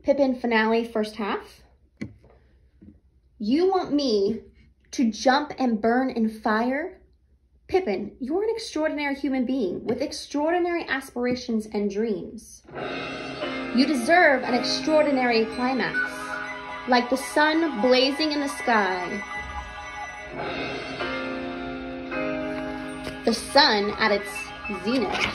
Pippin finale first half. You want me to jump and burn in fire? Pippin, you're an extraordinary human being with extraordinary aspirations and dreams. You deserve an extraordinary climax, like the sun blazing in the sky. The sun at its zenith.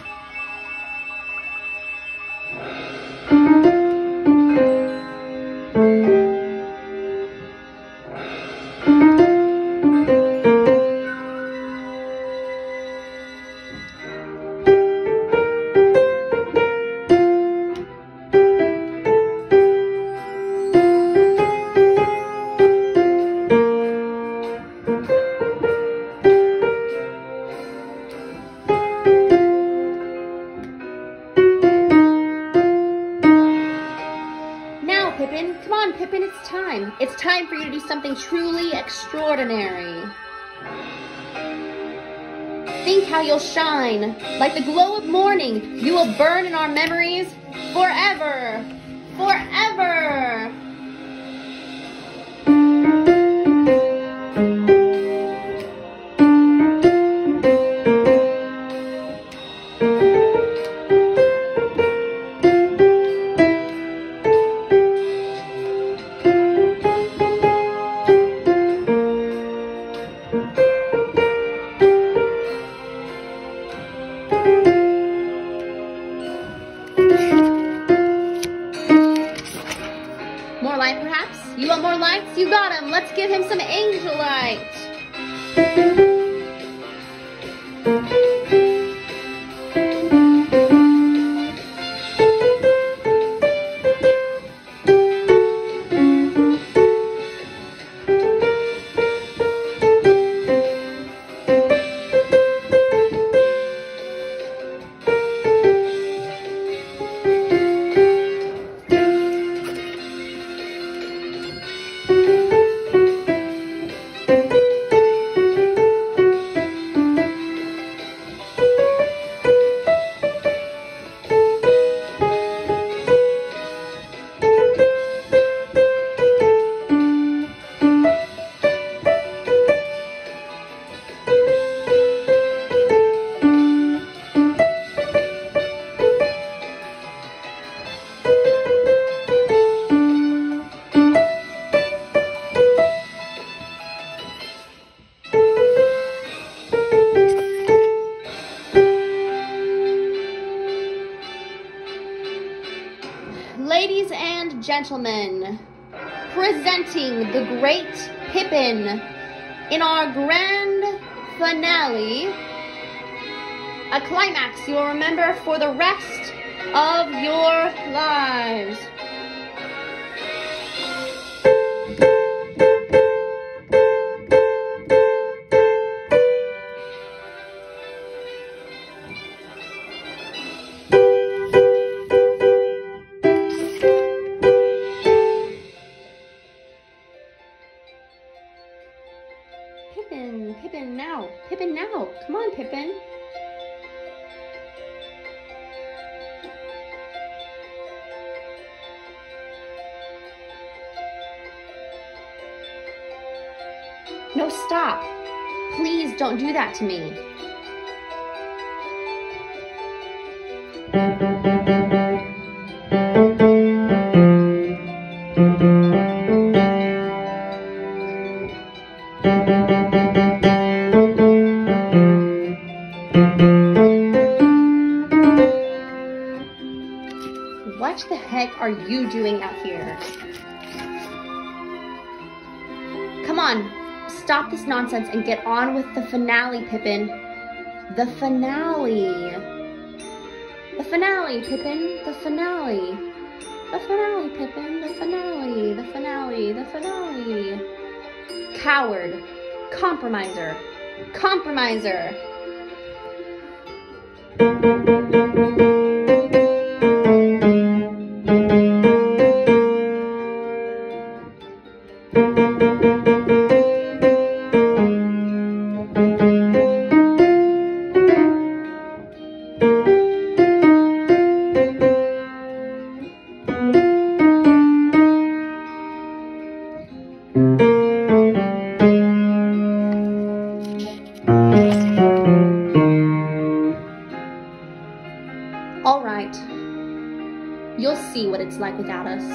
Pippin, come on, Pippin, it's time. It's time for you to do something truly extraordinary. Think how you'll shine. Like the glow of morning, you will burn in our memories forever. Forever. More light, perhaps? You want more lights? You got him. Let's give him some angel light. Ladies and gentlemen, presenting the great Pippin in our grand finale, a climax you'll remember for the rest of your lives. Pippin, Pippin now. Pippin now. Come on, Pippin. No, stop. Please don't do that to me. What the heck are you doing out here? Come on, stop this nonsense and get on with the finale, Pippin. The finale. The finale, Pippin. The finale. The finale, Pippin. The finale. The finale. The finale. Coward. Compromiser. Compromiser. You'll see what it's like without us.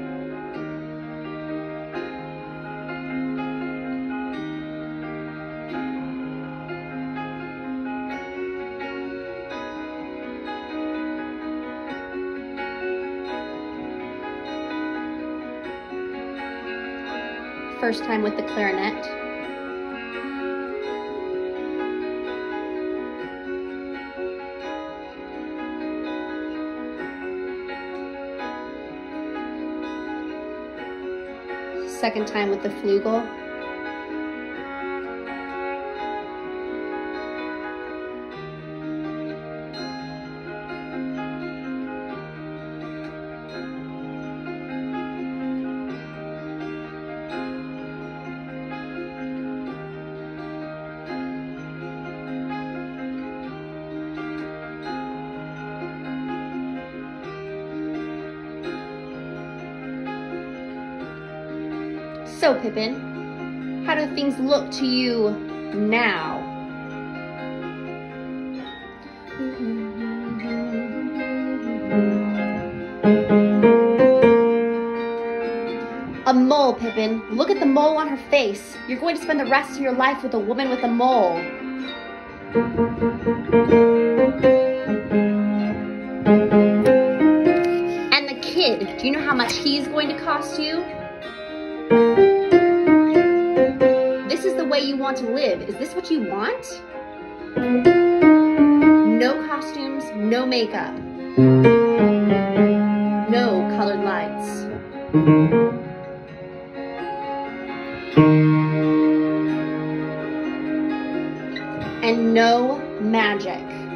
First time with the clarinet. Second time with the flugel. So, Pippin, how do things look to you now? A mole, Pippin. Look at the mole on her face. You're going to spend the rest of your life with a woman with a mole. And the kid, do you know how much he's going to cost you? This is the way you want to live. Is this what you want? No costumes, no makeup. No colored lights. And no magic.